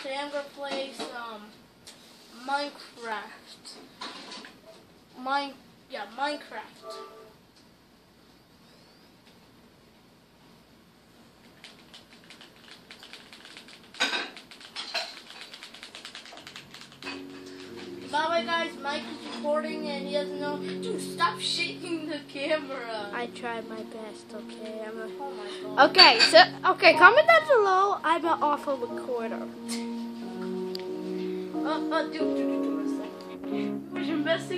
Today I'm gonna play some Minecraft. Minecraft. By the way, guys, Mike is recording and he doesn't know. Dude, stop shaking the camera. I tried my best, okay? Oh my god. Okay, comment down below. I'm an awful recorder. Dude, was investing.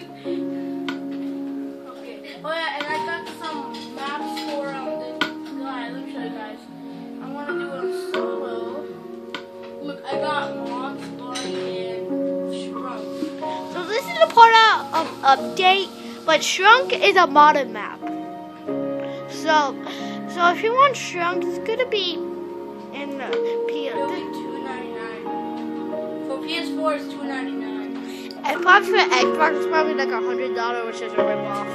Okay. Oh yeah, and I got some maps for this guy. Let me show you guys. I want to do it on solo. Look, I got Mom's Body and Shrunk. So this is a part of update, but Shrunk is a modern map. So if you want Shrunk, it's gonna be in the It'll be $2.99. For PS4, it's $2.99. And probably for Xbox, it's probably like $100, which is a ripoff.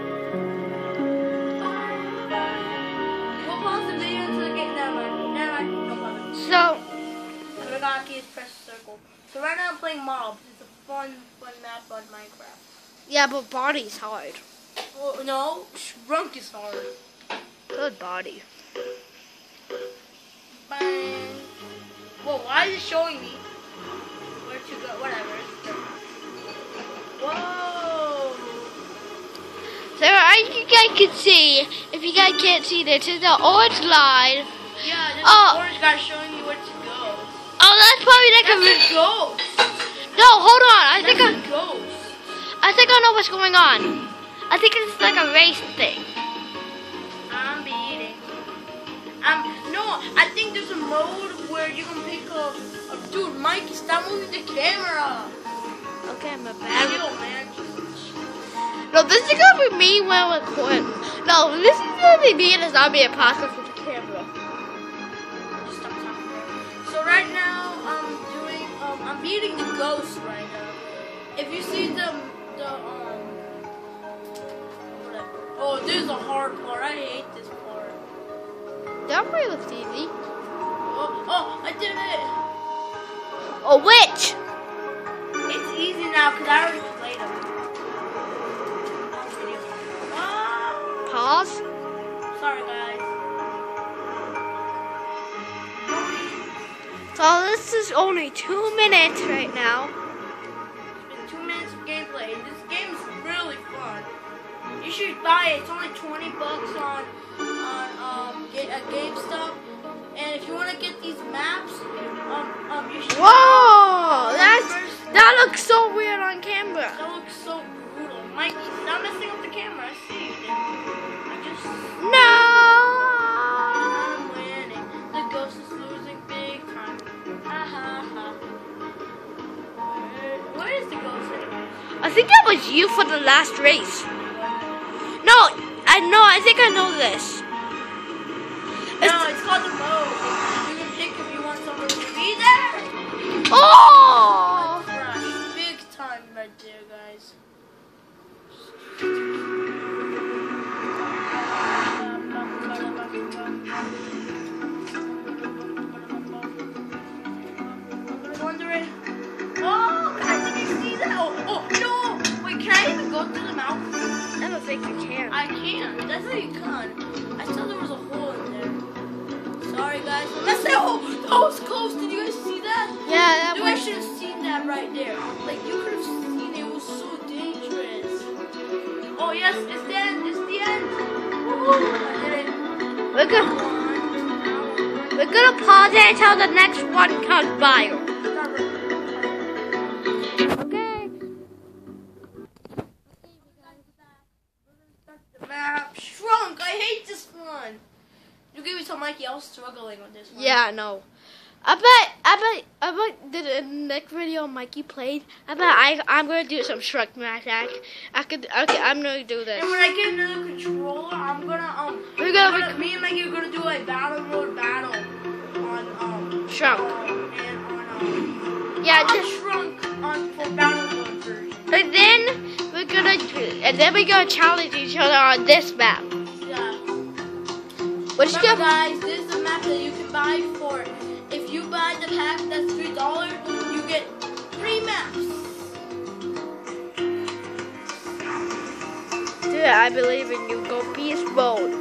We'll pause the video until I get down. No problem. So I forgot to press circle. So right now I'm playing Mob. It's a fun map on Minecraft. yeah, but body's hard. Oh no, Shrunk is hard. Good body. Bang. Whoa, why is it showing me where to go? Whatever. Whoa. So as you guys can see, if you guys can't see this, is the orange line. Yeah, this orange guy showing you where to go. Oh, that's probably like That's a ghost. No, hold on. I That's think a ghost. I know what's going on. I think it's like a race thing. I'm beating. No, I think there's a mode where you can pick up. Dude, Mikey, stop moving the camera. Okay, I'm a bad. Chill, man. No, this is gonna be me when we're recording. No, this is gonna be me and the zombie apocalypse with the camera. Just stop talking. So right now, I'm beating the ghost right now. If you see whatever. Oh, this is a hard part. I hate this part. That probably looks easy. Oh, I did it. A witch! It's easy now because I already played them. Pause. Sorry, guys. So this is only 2 minutes right now. It's been 2 minutes of gameplay. This game is really fun. You should buy it. It's only $20 on GameStop. And if you want to get these maps, you should. Whoa! That looks so weird on camera. That looks so brutal. Mikey, stop messing up the camera. I see you. No! I'm winning. The ghost is losing big time. Ha ha ha. Where is the ghost anyway? I think that was you for the last race. No, I think I know this. No, it's called the mode. You can pick if you want someone to be there. Oh! Crash. Big time right there, guys. Wondering. Oh, I think I see that. Oh, no. Wait, can I even go through the mountain? I don't think you can. I can. That's how you can. I thought there was a hole in there. Sorry, guys. That's that. Oh, that was close. Did you guys see that? Yeah, that You guys was. should have seen that right there. Like, you could have seen it. It was so dangerous. Oh, yes. It's the end. It's the end. Woo-hoo. I did it. We're gonna pause it until the next one comes by. Okay. The map. Shrunk. I hate this one. You gave me to Mikey. I was struggling with this one. Yeah, I know. I bet the next video Mikey played. I'm gonna do some Shrek Mac. Okay, I'm gonna do this. And when I get another controller, I'm gonna me and Mikey are gonna do a battle mode battle on Shrunk. and on Yeah, on just Shrunk on for battle mode version. and then we're gonna challenge each other on this map. Yeah. Which Remember, guys, this is a map that you can buy for if if you buy the pack that's $3, you get 3 maps. Dude, I believe in you. Go beast mode.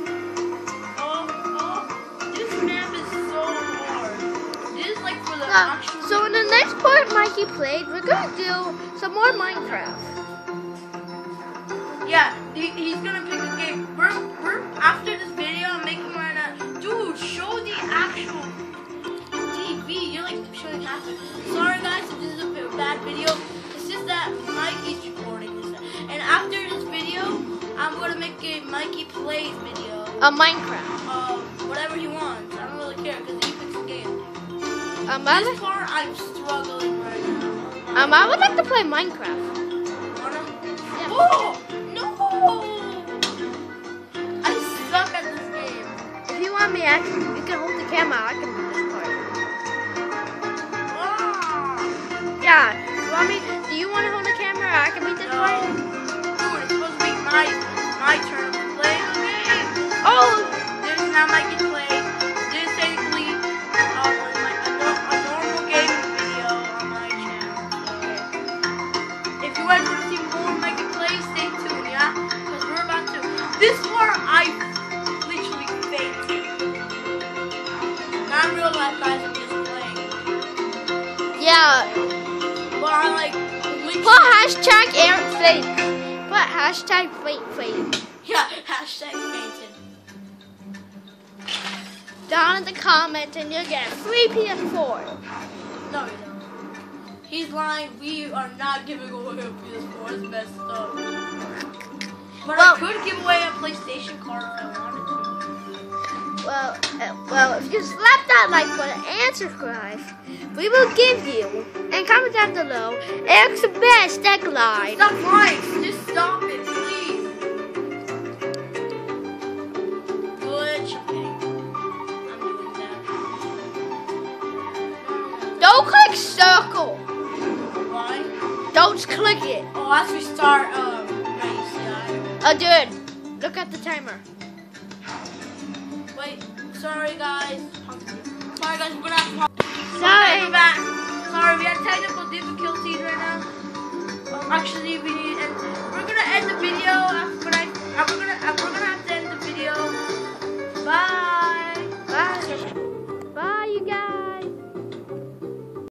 This map is so hard. This is like for the actual. So in the next part Mikey played, we're gonna do some more Minecraft. Yeah, he's gonna pick a game. We're after this video, I'm making right now. Dude, show the actual TV. You're like showing half of it. Sorry guys, if this is a bad video. It's just that Mikey's recording this. And after this video, I'm gonna make a Mikey plays video. Minecraft. Whatever he wants. I don't really care because he picks a game. This part I'm struggling right now. I would like to play Minecraft. Wanna? Yeah. Oh no! I suck at this game. If you want me, you can hold the camera. I can do this part. Ah. Yeah. Do you want to hold the camera? I can beat this part. Dude, it's supposed to be my turn to play the game. Oh. This is not Mikey play. This is technically like a normal gaming video on my channel. So, if you guys want to see more Mikey play, stay tuned, yeah? Because we're about to. This part I literally fainted. Not in real life, guys. I'm just playing. Yeah. But I like. Put hashtag Eric Fate. Put hashtag Fate. Yeah, hashtag fainted. Down in the comments and you'll get a free PS4. No, you don't. He's lying. We are not giving away a PS4. It's messed up. But I could give away a PlayStation card if I wanted to. Well, if you slap that like button and subscribe, we will give you, and comment down below, Eric's best deck line. Stop lying. Just stop it, please. Glitch. Okay. I'm doing that. Don't click circle. Why? Don't click it. Oh, as we start, race, yeah. Dude, look at the timer. Wait, sorry guys. Sorry guys, we're gonna have to Sorry. we're back. Sorry, we had technical difficulties right now. Actually,